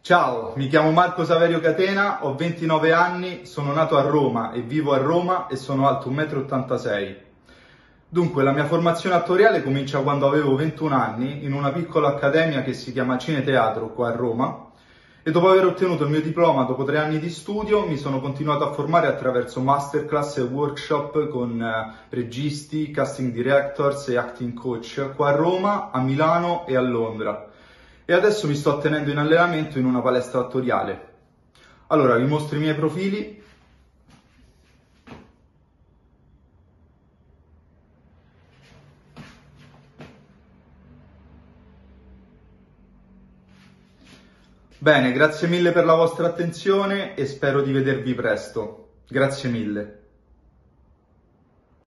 Ciao, mi chiamo Marco Saverio Catena, ho 29 anni, sono nato a Roma e vivo a Roma e sono alto 1,86 m. Dunque, la mia formazione attoriale comincia quando avevo 21 anni in una piccola accademia che si chiama Cineteatro qua a Roma e dopo aver ottenuto il mio diploma dopo 3 anni di studio mi sono continuato a formare attraverso masterclass e workshop con registi, casting directors e acting coach qua a Roma, a Milano e a Londra. E adesso mi sto tenendo in allenamento in una palestra attoriale. Allora, vi mostro i miei profili. Bene, grazie mille per la vostra attenzione e spero di vedervi presto. Grazie mille.